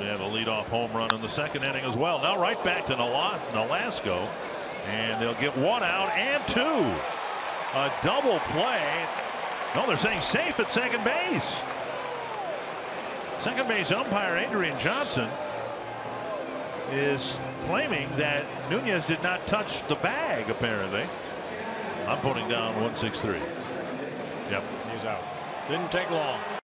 He had a leadoff home run in the second inning as well. Now right back to Nolasco, and they'll get one out and two. A double play. No, they're saying safe at second base. Second base umpire Adrian Johnson is claiming that Nunez did not touch the bag, apparently. I'm putting down 163. Yep. He's out. Didn't take long.